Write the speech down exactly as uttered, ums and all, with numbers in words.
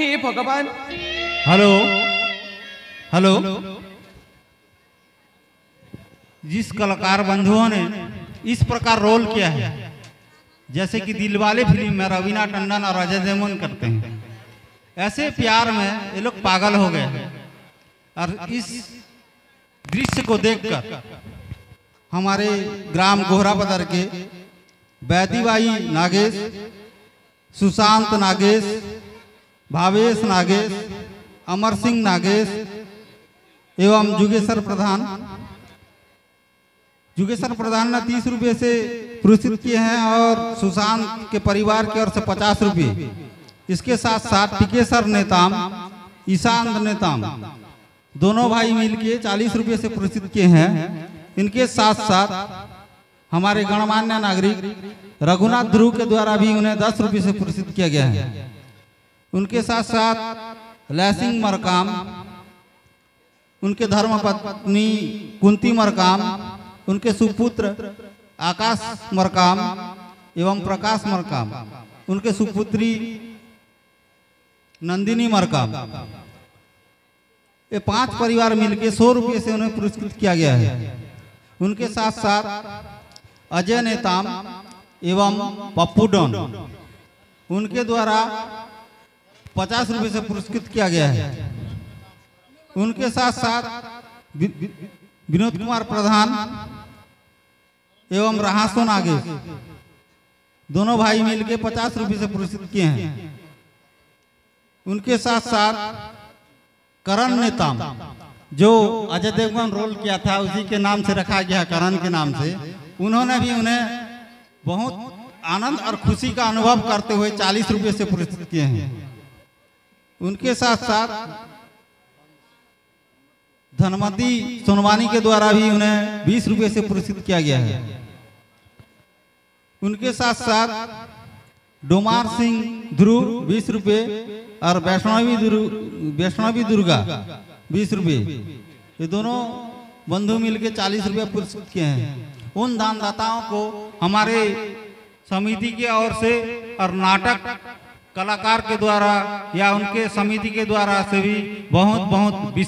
हे भगवान। Hello hello, जिस कलाकार बंधुओं ने इस प्रकार रोल किया है, जैसे कि दिलवाले फिल्म में रवीना टंडन और अजय देवगन करते हैं, ऐसे प्यार में ये लोग पागल हो गए हैं। और इस दृश्य को देखकर हमारे ग्राम गोहरा बदर के बैदीबाई नागेश, सुशांत नागेश, भावेश नागेश, अमर सिंह नागेश एवं जुगेश्वर प्रधान जुगेश्वर प्रधान ने तीस रुपये से पुरस्कृत किए हैं और सुशांत के परिवार की ओर से पचास रुपये। इसके साथ साथ टिकेसर नेताम, ईशांत नेताम दोनों भाई मिलके चालीस रुपये से पुरस्कृत किए हैं। इनके साथ साथ हमारे गणमान्य नागरिक रघुनाथ ध्रुव के द्वारा भी उन्हें दस रुपये से पुरस्कृत किया गया है। उनके साथ साथ लैसिंग मरकाम, उनके धर्मपत्नी कुंती मरकाम, उनके सुपुत्र आकाश मरकाम एवं प्रकाश मरकाम, उनके सुपुत्री नंदिनी मरकाम, ये पांच परिवार मिलकर सौ रुपये से उन्हें पुरस्कृत किया गया है। उनके साथ साथ अजय नेताम एवं पप्पू डॉन, उनके द्वारा पचास रुपये से पुरस्कृत किया गया है। उनके साथ साथ विनोद कुमार प्रधान एवं रहासो नागेश दोनों भाई मिलके पचास रुपये से पुरस्कृत किए हैं। उनके साथ साथ करण नेताम, जो अजय देवगन रोल किया था उसी के नाम से रखा गया, करण के नाम से, उन्होंने भी उन्हें बहुत आनंद और खुशी का अनुभव करते हुए चालीस रुपये से पुरस्कृत किए हैं। उनके साथ साथ धनमती सोनवानी के द्वारा भी उन्हें बीस रुपये से पुरस्कृत किया गया है। उनके साथ साथ डोमार सिंह ध्रुव बीस रुपये और वैष्णवी वैष्णवी दुर्गा बीस रुपये, ये दोनों बंधु मिलकर चालीस रुपये पुरस्कृत किए हैं। उन दानदाताओं को हमारे समिति की ओर से और नाटक कलाकार के द्वारा या उनके समिति के द्वारा से भी बहुत बहुत